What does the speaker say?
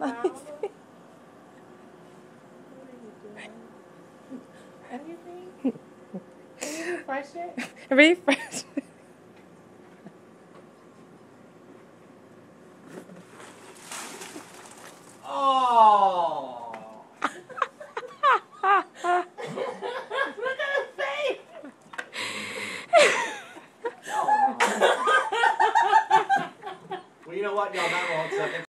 Let me see. Anything? Can you refresh it? Refresh. Oh! Look at his face! Well, you know what? Y'all not wrong.